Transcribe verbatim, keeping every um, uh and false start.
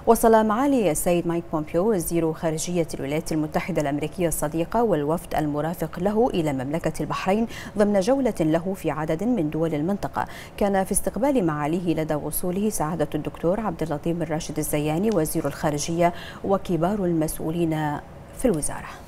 وصل معالي السيد مايك بومبيو وزير خارجية الولايات المتحدة الأمريكية الصديقة والوفد المرافق له إلى مملكة البحرين ضمن جولة له في عدد من دول المنطقة. كان في استقبال معاليه لدى وصوله سعادة الدكتور عبد اللطيف بن راشد الزياني وزير الخارجية وكبار المسؤولين في الوزارة.